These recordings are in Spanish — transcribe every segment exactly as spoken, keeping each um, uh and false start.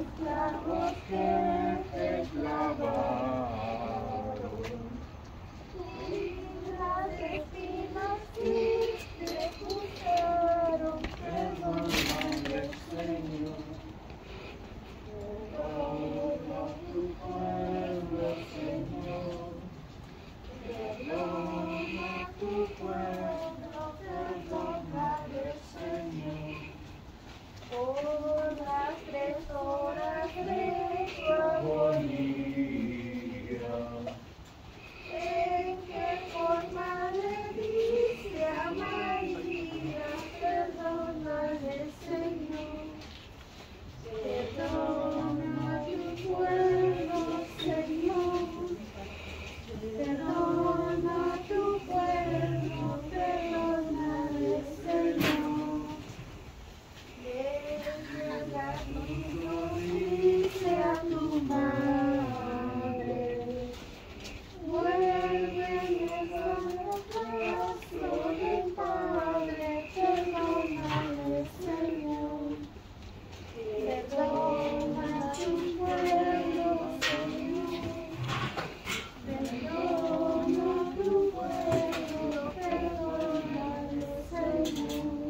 clavos que te clavaron, y las espinas que te pusieron, perdóname, Señor. Perdona tu pueblo, Señor. Perdona tu pueblo, perdóname, Señor. Por las tres horas de tu agonía, en que forma le dice a María, perdónale, Señor. Perdona tu pueblo, Señor. Perdona tu pueblo, perdónale, Señor. Desde la cruz dice a tu madre, vuélveme con el rostro del Padre, perdónale, Señor. Perdona tu pueblo, Señor. Perdona tu pueblo, perdónale, Señor.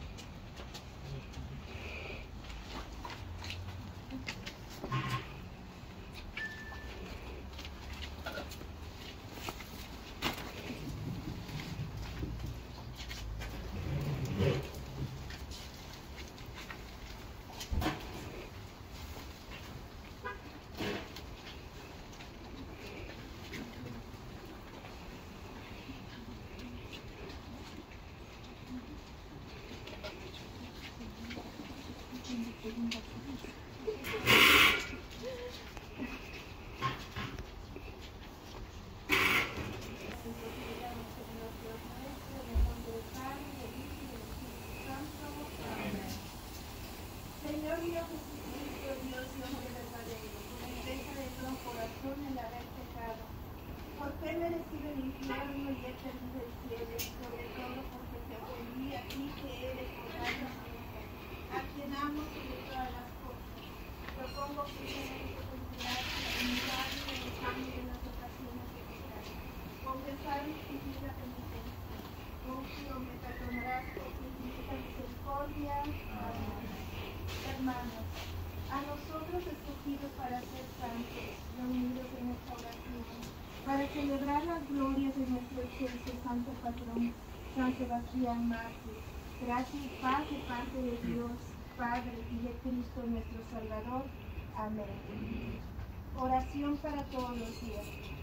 Señor mío Jesucristo, Dios y hombre verdadero, por la deja de todo corazón el haber pecado, porque he merecido el infierno y he perdido el cielo, y sobre todo porque te ofendí a ti que eres mortal nunca, a quien amo sobre todas las cosas. Propongo firmemente con gracia humillarme en el cambio de las ocasiones de pecar, confesar mi infinita penitencia. Confío me perdonarás por tu infinita misericordia. Amén. Hermanos, a nosotros escogidos para ser santos, reunidos en esta oración, para celebrar las glorias de nuestro excelso santo patrón, San Sebastián Mártir, gracia y paz de parte de Dios, Padre y de Cristo nuestro Salvador. Amén. Oración para todos los días.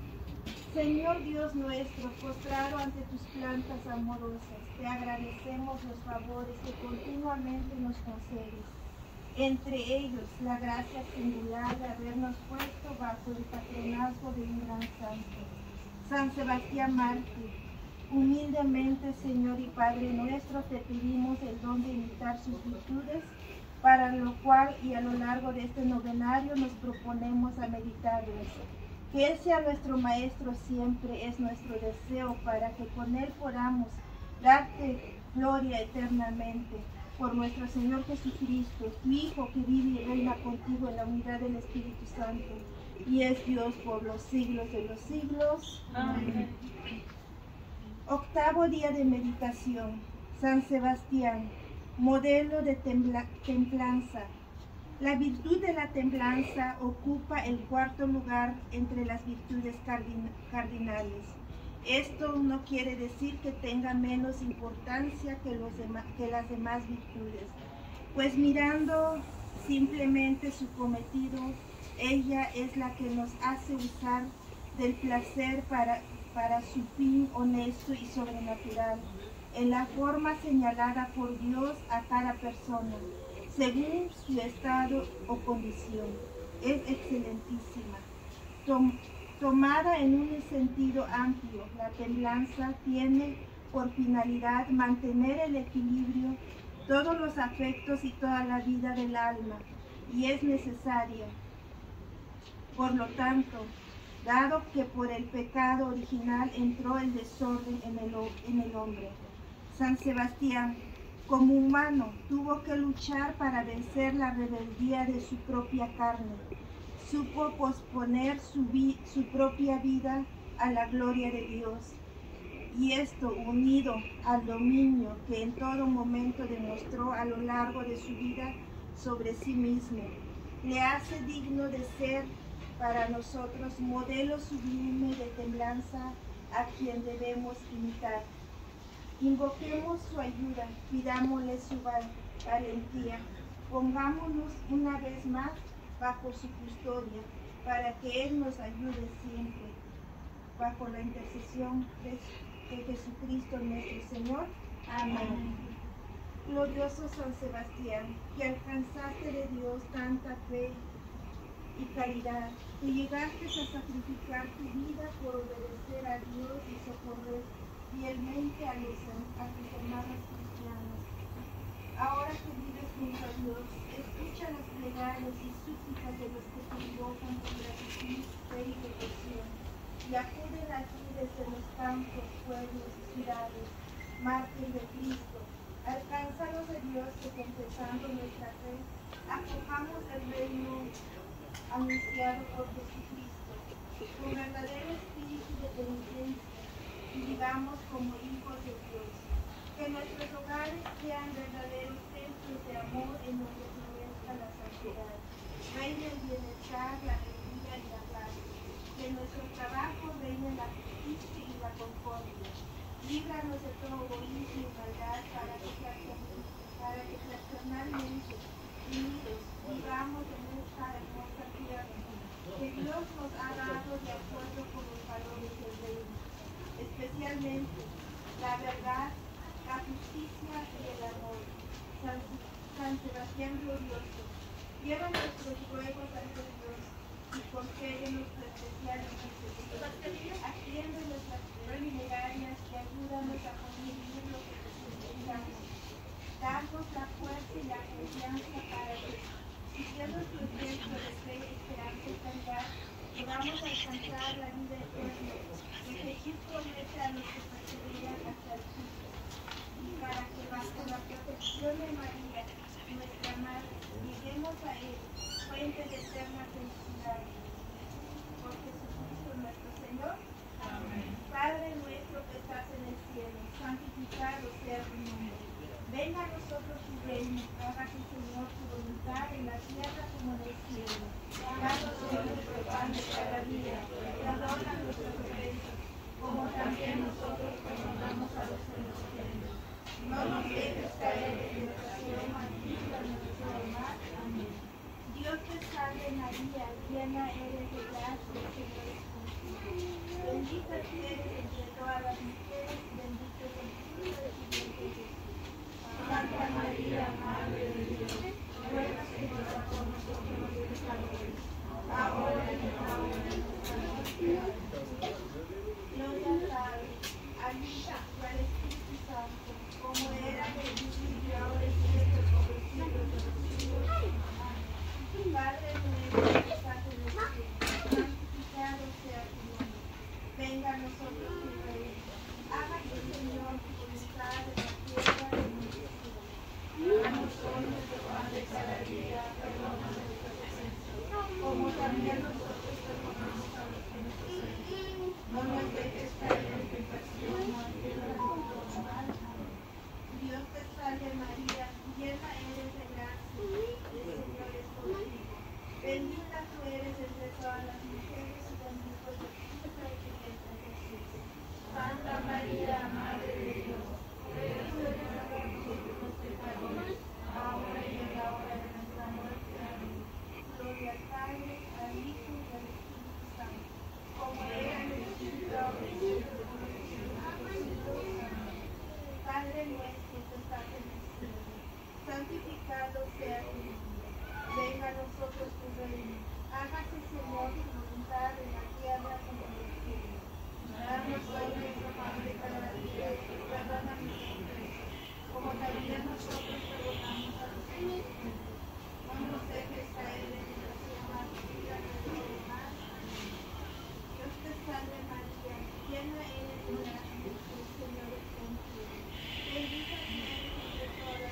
Señor Dios nuestro, postrado ante tus plantas amorosas, te agradecemos los favores que continuamente nos concedes. Entre ellos, la gracia singular de habernos puesto bajo el patronazgo de un gran santo, San Sebastián Mártir. Humildemente, Señor y Padre nuestro, te pedimos el don de imitar sus virtudes, para lo cual y a lo largo de este novenario nos proponemos a meditarlos. Que Él sea nuestro Maestro siempre, es nuestro deseo, para que con Él podamos darte gloria eternamente. Por nuestro Señor Jesucristo, tu Hijo, que vive y reina contigo en la unidad del Espíritu Santo, y es Dios por los siglos de los siglos. Amén. Octavo día de meditación. San Sebastián, modelo de templanza. La virtud de la templanza ocupa el cuarto lugar entre las virtudes cardinales. Esto no quiere decir que tenga menos importancia que, los que las demás virtudes, pues mirando simplemente su cometido, ella es la que nos hace usar del placer para, para su fin honesto y sobrenatural, en la forma señalada por Dios a cada persona, según su estado o condición. Es excelentísima. Tom, Tomada en un sentido amplio, la templanza tiene por finalidad mantener el equilibrio, todos los afectos y toda la vida del alma, y es necesaria. Por lo tanto, dado que por el pecado original entró el desorden en el, en el hombre, San Sebastián, Como humano, tuvo que luchar para vencer la rebeldía de su propia carne. Supo posponer su, vi su propia vida a la gloria de Dios. Y esto, unido al dominio que en todo momento demostró a lo largo de su vida sobre sí mismo, le hace digno de ser para nosotros modelo sublime de templanza a quien debemos imitar. Invoquemos su ayuda, pidámosle su valentía, pongámonos una vez más bajo su custodia, para que Él nos ayude siempre, bajo la intercesión de, de Jesucristo nuestro Señor. Amén. Glorioso San Sebastián, que alcanzaste de Dios tanta fe y caridad, que llegaste a sacrificar tu vida por obedecer a Dios y socorrer fielmente a, los, a tus hermanos cristianos. Ahora que vives junto a Dios, escucha las plegarias y súplicas de los que te invocan con gratitud, fe y devoción, y acuden aquí desde los campos, pueblos y ciudades, mártir de Cristo. Alcánzanos de Dios que, confesando nuestra fe, acojamos el reino anunciado por Jesucristo, con verdadero espíritu de penitencia, y vivamos como hijos de Dios. Que nuestros hogares sean verdaderos templos de amor en donde florezca la santidad. Reine el bienestar, la alegría y la paz. Que en nuestro trabajo reine la justicia y la concordia. Líbranos de todo egoísmo y maldad para que, para que fraternalmente, unidos, vivamos en esta hermosa tierra que Dios nos ha dado de acuerdo con los valores del reino, especialmente la verdad, la justicia y el amor. San, San Sebastián glorioso, lleva nuestros ruegos ante Dios y concédenos tu especial bendición. Atiende nuestras plegarias y ayúdanos a conseguir lo que necesitamos. Danos la fuerza y la confianza para que, siguiendo tu ejemplo de fe, esperanza y caridad, podamos alcanzar la vida eterna que Jesús promete a los que perseveran hasta el fin. Y para que bajo la protección de María, nuestra Madre, lleguemos a Él, fuente de eterna felicidad. Por Jesucristo nuestro Señor. Amén. Padre nuestro que estás en el cielo, santificado sea tu nombre. Venga a nosotros tu reino, hágase, Señor, tu voluntad en la tierra como en el cielo. Danos hoy nuestro pan de cada día, perdona nuestras ofensas, como también nosotros perdonamos a los que nos ofenden. No nos dejes caer en tentación, mas líbranos de todo mal. Amén. Dios te salve María, llena eres de gracia, el Señor es contigo. Bendita eres entre todas las mujeres, y bendito es el fruto de tu vientre Jesús. Santa María, Madre de Dios, ruega por nosotros los pecadores, ahora y en la hora de nuestra muerte. Gloria al Padre, al Hijo y al Espíritu Santo, como era en el principio y ahora y siempre por los siglos de los siglos. Amén. Padre nuestro que estás en el cielo, santificado sea tu nombre. Venga a nosotros tu reino. Hágase, Señor, tu voluntad en la tierra y en el cielo. Danos hoy nuestro pan de cada día, perdona nuestras ofensas, como también nosotros perdonamos a los que nos ofenden. No nos dejes caer en tentación, mas líbranos de todo mal. Dios te salve María, llena eres de gracia, el Señor es contigo. Bendita tú eres entre todas las mujeres y bendito es el fruto de tu vientre Jesús. Santa María, Madre de Dios, ruega por nosotros los pecadores, ahora y en la hora de nuestra muerte. Amén. Gloria al Padre, al Hijo y al Espíritu Santo, como era en el principio, ahora y siempre, por los siglos de los siglos. Amén. Padre nuestro que estás en el cielo, santificado sea tu nombre. Venga a nosotros tu reino. Hágase, Señor, tu voluntad en la tierra como en el cielo. Danos hoy nuestro pan de cada día, perdona nuestras ofensas, como también nosotros perdonamos a los que nos ofenden. No nos dejes caer en tentación, mas líbranos de todo mal. Amén. Dios te salve María, llena eres de gracia, el Señor es contigo. Bendita tú eres entre todas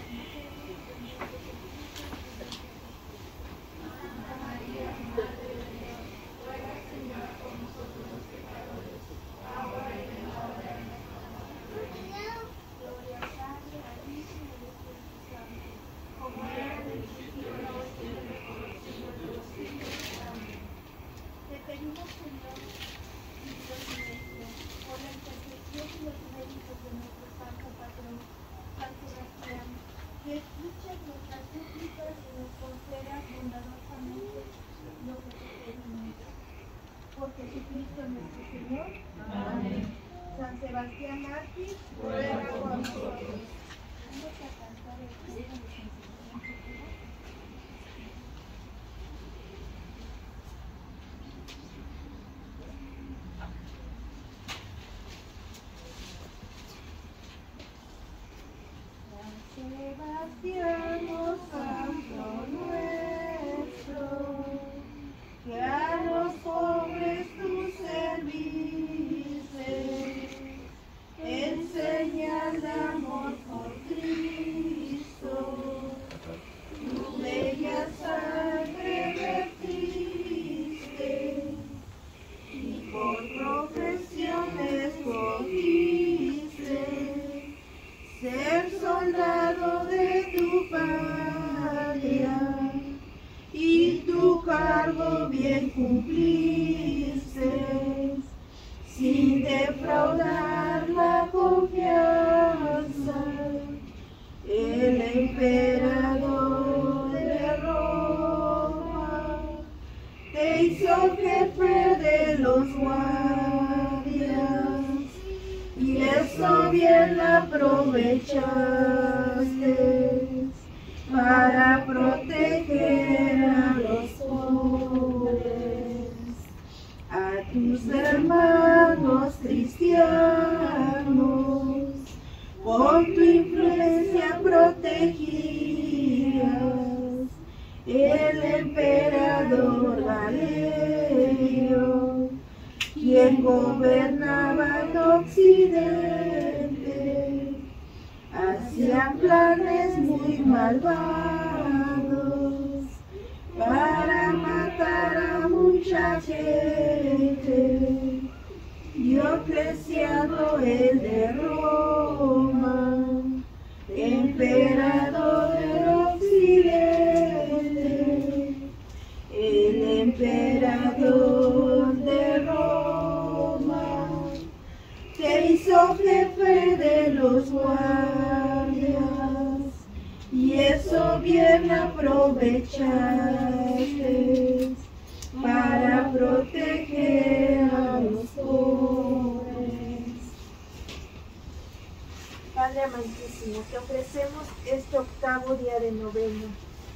pedimos, Señor, y Dios nuestro, por la intercesión y los méritos de nuestro santo patrón, San Sebastián, que escuches nuestras súplicas y nos concedas bondadosamente lo que te pedimos. Por Jesucristo nuestro Señor. Amén. San Sebastián mártir, ruega por nosotros. Vamos a cantar el canto de San Sebastián. Sebastián, oh santo nuestro, que a los pobres tú serviste, enseña el amor por Cristo, tu bella sangre vertiste, y por profesión escogiste ser soldado de tu patria, y tu cargo bien cumpliste, sin defraudar la confianza. El emperador de Roma te hizo jefe de los guardias, y eso bien la aprovechaste para proteger a los pobres, a tus hermanos cristianos, con tu influencia protegías. El emperador Galerio, quien gobernaba el occidente, hacía planes muy malvados para matar a mucha gente. Diocleciano el de Roma, emperador del occidente, el emperador de Roma te hizo jefe de los guardias, y eso bien aprovechaste para proteger a los pobres. Padre amantísimo, te ofrecemos este octavo día de novena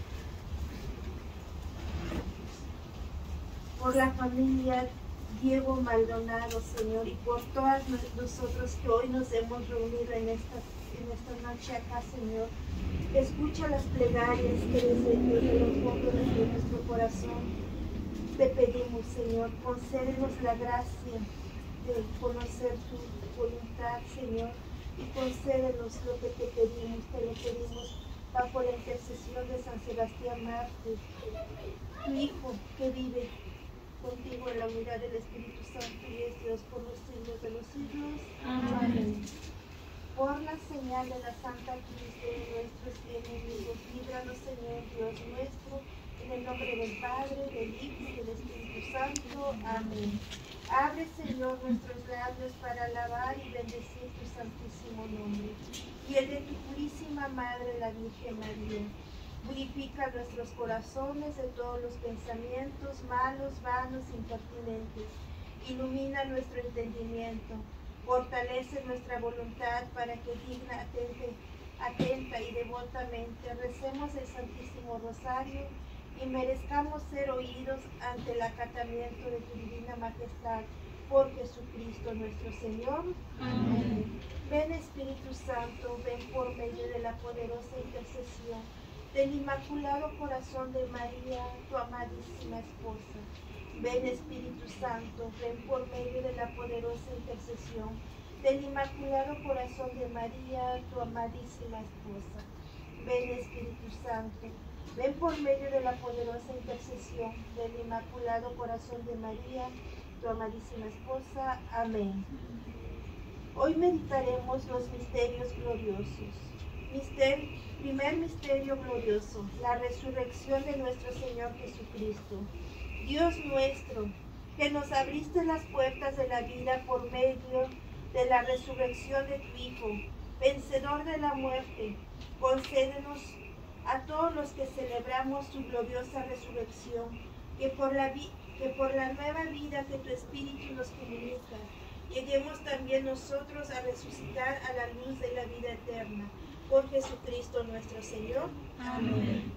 por la familia Diego Maldonado, Señor, y por todas nosotros que hoy nos hemos reunido en esta, en esta noche acá, Señor. Escucha las plegarias que desde, desde los fondos de nuestro corazón te pedimos, Señor. Concédenos la gracia de conocer tu voluntad, Señor, y concédenos lo que te pedimos. Te lo pedimos bajo la intercesión de San Sebastián mártir, tu Hijo que vive contigo en la unidad del Espíritu Santo y es Dios por los siglos de los siglos. Amén. Por la señal de la Santa Cruz de nuestros enemigos, líbranos, Señor Dios nuestro, en el nombre del Padre, del Hijo y del Espíritu Santo. Amén. Abre, Señor, nuestros labios para alabar y bendecir tu santísimo nombre, y el de tu purísima Madre, la Virgen María. Purifica nuestros corazones de todos los pensamientos malos, vanos, impertinentes. Ilumina nuestro entendimiento. Fortalece nuestra voluntad para que digna, atente, atenta y devotamente recemos el Santísimo Rosario y merezcamos ser oídos ante el acatamiento de tu divina majestad. Por Jesucristo nuestro Señor. Amén. Ven, Espíritu Santo, ven por medio de la poderosa intercesión del Inmaculado Corazón de María, tu amadísima esposa. Ven, Espíritu Santo, ven por medio de la poderosa intercesión del Inmaculado Corazón de María, tu amadísima esposa. Ven, Espíritu Santo, ven por medio de la poderosa intercesión del Inmaculado Corazón de María, tu amadísima esposa. Amén. Hoy meditaremos los misterios gloriosos. Mister, primer misterio glorioso, la resurrección de nuestro Señor Jesucristo. Dios nuestro, que nos abriste las puertas de la vida por medio de la resurrección de tu Hijo, vencedor de la muerte. Concédenos a todos los que celebramos tu gloriosa resurrección, que por la, vi que por la nueva vida que tu Espíritu nos comunica, lleguemos también nosotros a resucitar a la luz de la vida eterna. Por Jesucristo nuestro Señor. Amén.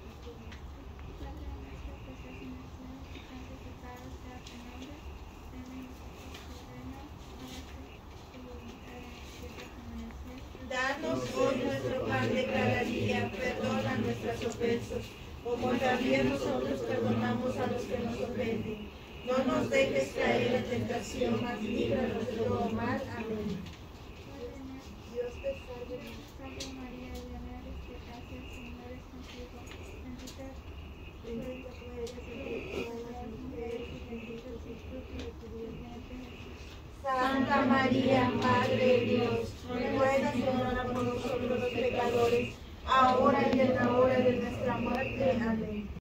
Danos hoy nuestro pan de cada día, perdona nuestras ofensas, como también nosotros perdonamos a los que nos ofenden. No nos dejes caer en tentación, mas líbranos de todo mal. Amén. Dios te salve. Salve María, llena eres de gracia, el Señor es contigo. Bendita Bendita tú eres entre todas las mujeres y bendito es el fruto de tu vientre. Santa María, Madre de Dios, ruega Señora por nosotros los pecadores, ahora y en la hora de nuestra muerte. Amén.